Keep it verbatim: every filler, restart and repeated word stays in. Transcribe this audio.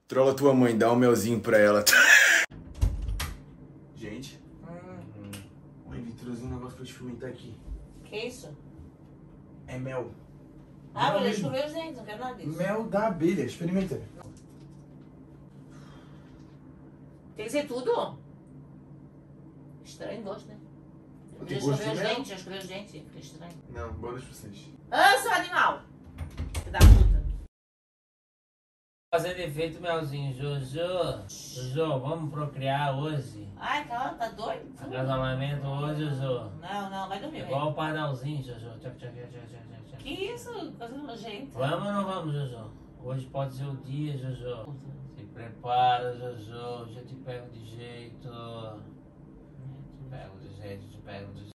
Trola tua mãe, dá um melzinho pra ela. Gente. Hum. Oi, Vitor, trouxe um negócio pra experimentar aqui. Que isso? É mel. Ah, Mel mas deixa mesmo. eu ver os dentes, não quero nada disso. Mel da abelha, experimenta. Tem que ser tudo? Estranho gosto, né? Tem Deixa eu gosto ver de os mel? dentes, eu escrevi os dentes, fica estranho. Não, boa noite pra vocês. Ah, seu animal! Filho da puta. Fazendo efeito, melzinho. Jojo, Jojo, vamos procriar hoje. Ai, calma, tá doido? Acasalamento hoje, Jojo. Não, não, vai dormir, Igual velho. o pardalzinho, Jojo. Tchac, tchac, tchac, tchac, tchac, tchac. Que isso? Coisa nojenta. Vamos ou não vamos, Jojo? Hoje pode ser o dia, Jojo. Se prepara, Jojo. Já te pego de jeito. Te pego de jeito, te pego de jeito.